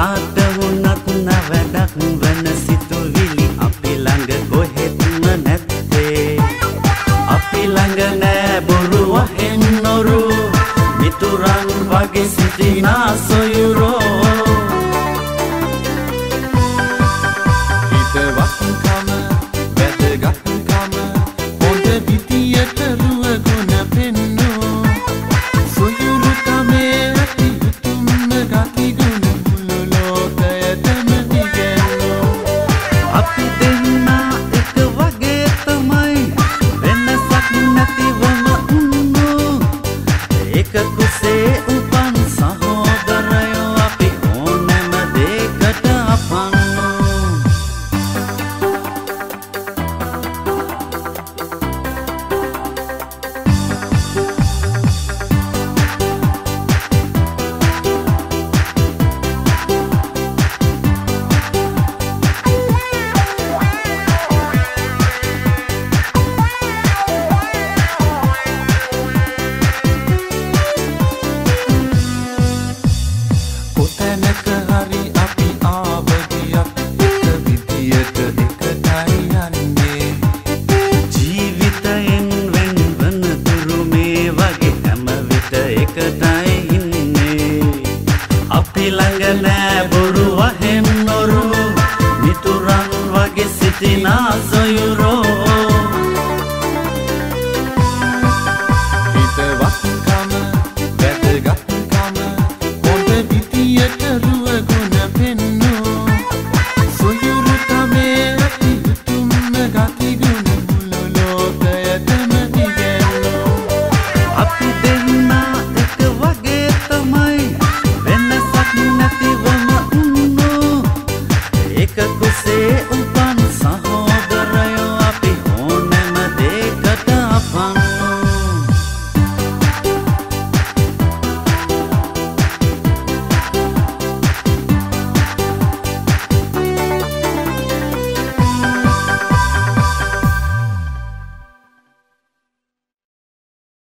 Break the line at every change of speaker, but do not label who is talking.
කාට වුණත් නැවැඩක් වන සිතුවිලි අපි ළඟ කොහෙත්ම නැත්තේ අපි ළඟ නෑ බොරු වහෙන් නොරු මිතුරන් වගේ සිටිනා සොයුරෝ හිතවත්කම වැදගත්කම හොඳ විදියට රුවගුණ පෙන්නෝ සොයුරුකමේ ඇති උතුම්ම ගතිගුණ මුළු ලෝකයටම දිගැන්නෝ අපි දෙන්නා එක වගේ තමයි වෙනසක් නැතිවම උන්නෝ එක කුසේ උපන් සහෝදරයෝ අපි ඕනෑම දෙයකට අපන්නෝ අපි ළඟ නෑ බොරු වහෙන් නොරු මිතුරන් වගේ සිටිනා සොයුරෝ හිතවත්කම වැදගත්කම හොඳ විදියට